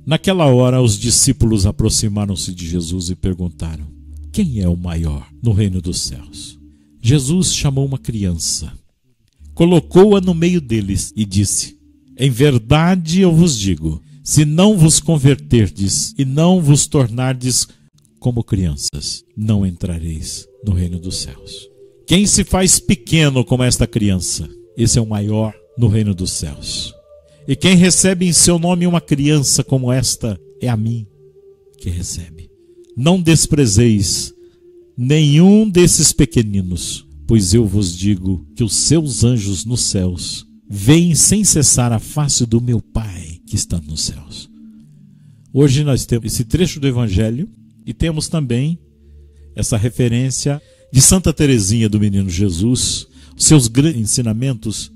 Naquela hora, os discípulos aproximaram-se de Jesus e perguntaram: quem é o maior no reino dos céus? Jesus chamou uma criança, colocou-a no meio deles e disse: em verdade eu vos digo, se não vos converterdes e não vos tornardes como crianças, não entrareis no reino dos céus. Quem se faz pequeno como esta criança, esse é o maior no reino dos céus. E quem recebe em seu nome uma criança como esta, é a mim que recebe. Não desprezeis nenhum desses pequeninos, pois eu vos digo que os seus anjos nos céus veem sem cessar a face do meu Pai que está nos céus. Hoje nós temos esse trecho do Evangelho e temos também essa referência de Santa Teresinha do Menino Jesus, seus grandes ensinamentos,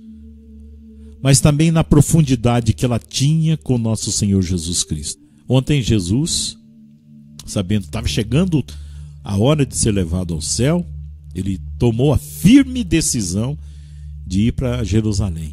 mas também na profundidade que ela tinha com nosso Senhor Jesus Cristo. Ontem Jesus, sabendo que estava chegando a hora de ser levado ao céu, ele tomou a firme decisão de ir para Jerusalém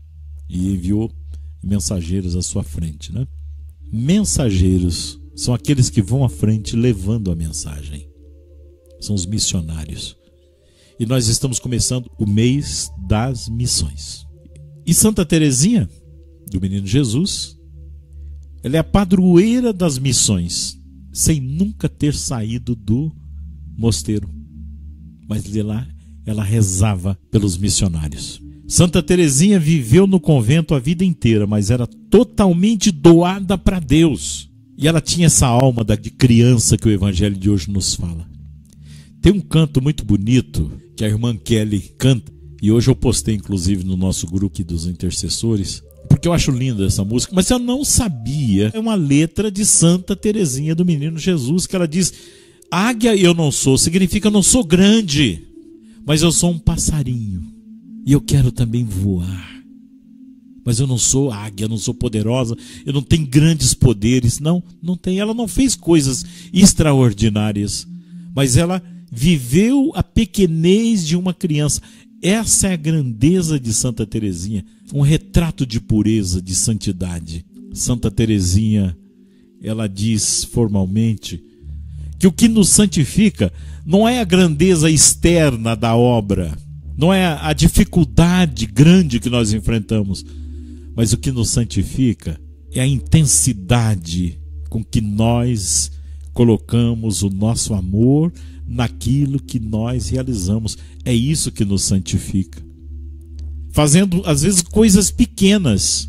e enviou mensageiros à sua frente, né? Mensageiros são aqueles que vão à frente levando a mensagem. São os missionários. E nós estamos começando o mês das missões. E Santa Teresinha, do Menino Jesus, ela é a padroeira das missões, sem nunca ter saído do mosteiro. Mas de lá ela rezava pelos missionários. Santa Teresinha viveu no convento a vida inteira, mas era totalmente doada para Deus. E ela tinha essa alma de criança que o Evangelho de hoje nos fala. Tem um canto muito bonito que a irmã Kelly canta, e hoje eu postei inclusive no nosso grupo aqui dos intercessores, porque eu acho linda essa música, mas eu não sabia. É uma letra de Santa Teresinha do Menino Jesus, que ela diz: águia eu não sou, significa eu não sou grande, mas eu sou um passarinho, e eu quero também voar. Mas eu não sou águia, eu não sou poderosa, eu não tenho grandes poderes. Não tem. Ela não fez coisas extraordinárias, mas ela viveu a pequenez de uma criança. Essa é a grandeza de Santa Teresinha, um retrato de pureza, de santidade. Santa Teresinha, ela diz formalmente que o que nos santifica não é a grandeza externa da obra, não é a dificuldade grande que nós enfrentamos, mas o que nos santifica é a intensidade com que nós colocamos o nosso amor naquilo que nós realizamos. É isso que nos santifica. Fazendo, às vezes, coisas pequenas,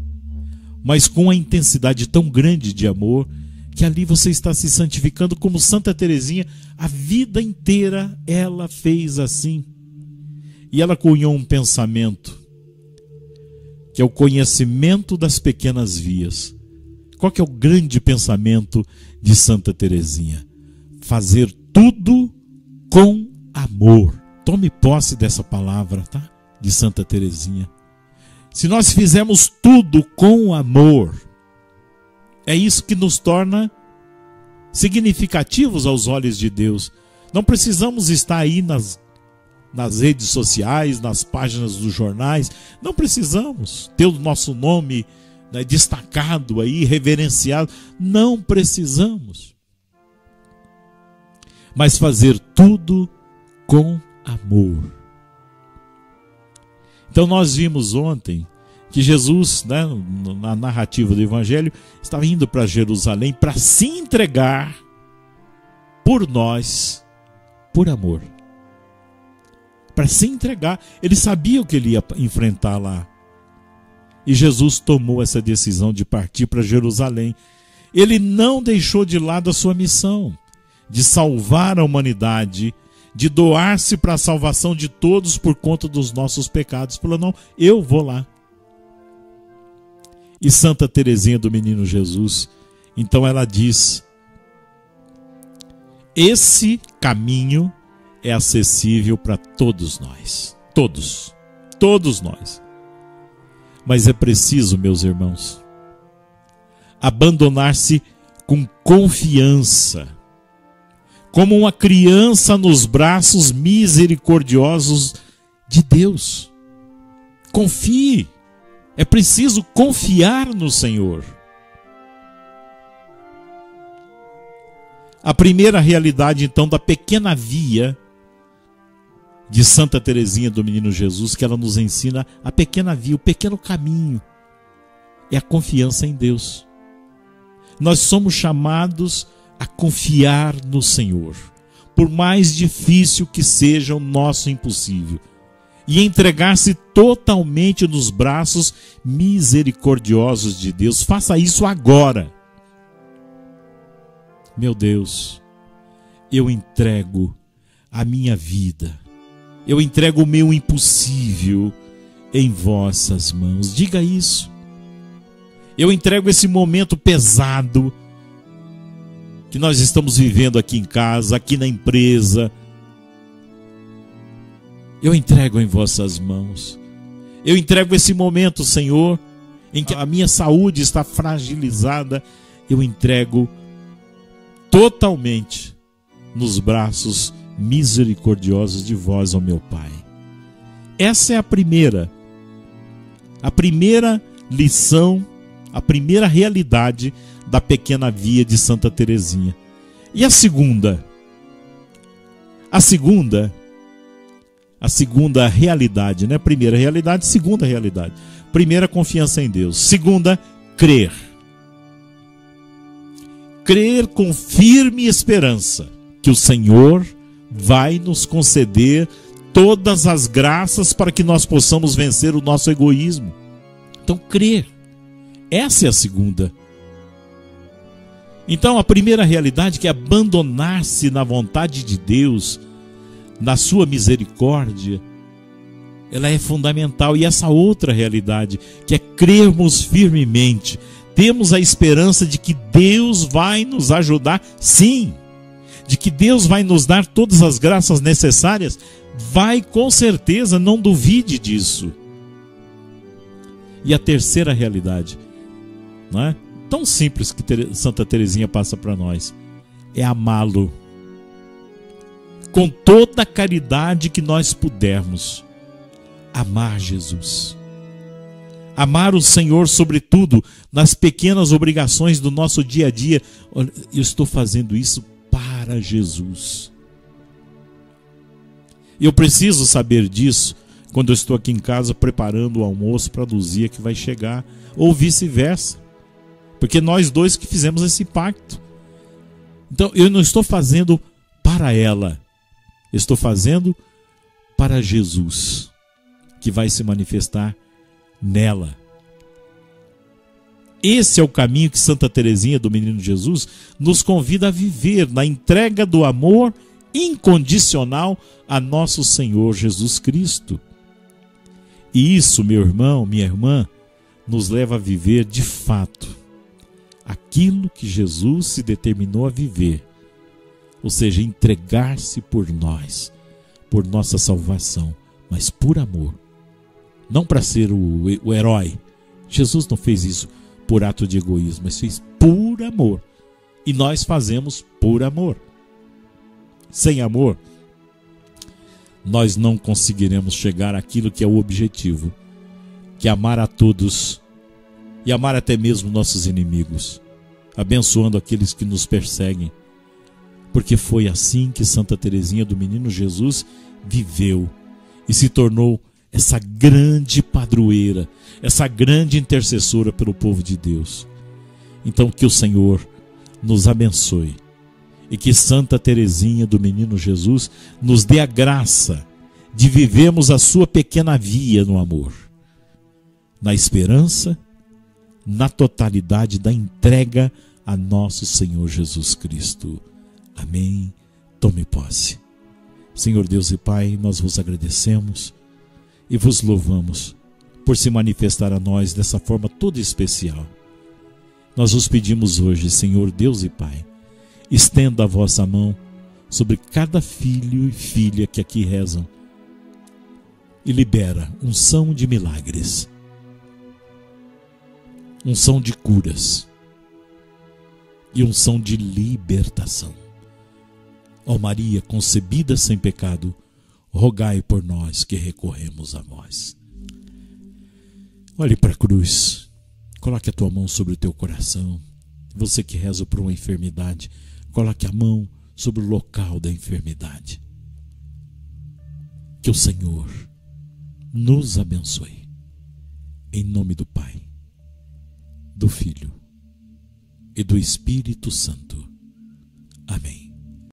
mas com a intensidade tão grande de amor, que ali você está se santificando, como Santa Teresinha, a vida inteira ela fez assim. E ela cunhou um pensamento, que é o conhecimento das pequenas vias. Qual que é o grande pensamento de Santa Teresinha? Fazer tudo com amor. Tome posse dessa palavra, tá? De Santa Teresinha. Se nós fizermos tudo com amor, é isso que nos torna significativos aos olhos de Deus. Não precisamos estar aí nas redes sociais, nas páginas dos jornais. Não precisamos ter o nosso nome, né, destacado aí, reverenciado. Não precisamos. Mas fazer tudo com amor. Então nós vimos ontem que Jesus, né, na narrativa do Evangelho, estava indo para Jerusalém para se entregar por nós, por amor. Para se entregar. Ele sabia o que ele ia enfrentar lá. E Jesus tomou essa decisão de partir para Jerusalém. Ele não deixou de lado a sua missão de salvar a humanidade, de doar-se para a salvação de todos por conta dos nossos pecados. Falou: não, eu vou lá. E Santa Teresinha do Menino Jesus, então ela diz: esse caminho é acessível para todos nós. Todos nós. Mas é preciso, meus irmãos, abandonar-se com confiança, como uma criança nos braços misericordiosos de Deus. Confie. É preciso confiar no Senhor. A primeira realidade, então, da pequena via de Santa Teresinha do Menino Jesus, que ela nos ensina a pequena via, o pequeno caminho, é a confiança em Deus. Nós somos chamados a confiar no Senhor, por mais difícil que seja o nosso impossível, e entregar-se totalmente nos braços misericordiosos de Deus. Faça isso agora. Meu Deus, eu entrego a minha vida, eu entrego o meu impossível em vossas mãos. Diga isso. Eu entrego esse momento pesado que nós estamos vivendo aqui em casa, aqui na empresa. Eu entrego em vossas mãos. Eu entrego esse momento, Senhor, em que a minha saúde está fragilizada. Eu entrego totalmente nos braços misericordiosos de vós, ó meu Pai. Essa é a primeira lição, a primeira realidade da pequena via de Santa Teresinha. E a segunda realidade, né? Primeira realidade, segunda realidade. Primeira, confiança em Deus. Segunda, crer. Crer com firme esperança que o Senhor vai nos conceder todas as graças para que nós possamos vencer o nosso egoísmo. Então, crer. Essa é a segunda. Então, a primeira realidade, que é abandonar-se na vontade de Deus, na sua misericórdia, ela é fundamental. E essa outra realidade, que é crermos firmemente, temos a esperança de que Deus vai nos ajudar, sim, de que Deus vai nos dar todas as graças necessárias, vai, com certeza, não duvide disso. E a terceira realidade, não é? Tão simples que Santa Teresinha passa para nós, é amá-lo com toda a caridade que nós pudermos. Amar Jesus, amar o Senhor sobretudo nas pequenas obrigações do nosso dia a dia. Olha, eu estou fazendo isso para Jesus. Eu preciso saber disso quando eu estou aqui em casa preparando o almoço para a Luzia que vai chegar, ou vice-versa, porque nós dois que fizemos esse pacto. Então eu não estou fazendo para ela, eu estou fazendo para Jesus, que vai se manifestar nela. Esse é o caminho que Santa Teresinha do Menino Jesus nos convida a viver, na entrega do amor incondicional a nosso Senhor Jesus Cristo. E isso, meu irmão, minha irmã, nos leva a viver de fato aquilo que Jesus se determinou a viver, ou seja, entregar-se por nós, por nossa salvação, mas por amor, não para ser o herói. Jesus não fez isso por ato de egoísmo, mas fez por amor, e nós fazemos por amor. Sem amor, nós não conseguiremos chegar àquilo que é o objetivo, que é amar a todos e amar até mesmo nossos inimigos, abençoando aqueles que nos perseguem, porque foi assim que Santa Teresinha do Menino Jesus viveu e se tornou essa grande padroeira, essa grande intercessora pelo povo de Deus. Então, que o Senhor nos abençoe e que Santa Teresinha do Menino Jesus nos dê a graça de vivermos a sua pequena via no amor, na esperança, na totalidade da entrega a nosso Senhor Jesus Cristo. Amém. Tome posse. Senhor Deus e Pai, nós vos agradecemos e vos louvamos por se manifestar a nós dessa forma toda especial. Nós vos pedimos hoje, Senhor Deus e Pai, estenda a vossa mão sobre cada filho e filha que aqui rezam e libera unção de milagres, unção de curas e unção de libertação. Ó Maria, concebida sem pecado, rogai por nós que recorremos a vós. Olhe para a cruz, coloque a tua mão sobre o teu coração. Você que reza por uma enfermidade, coloque a mão sobre o local da enfermidade. Que o Senhor nos abençoe. Em nome do Pai, do Filho e do Espírito Santo. Amém.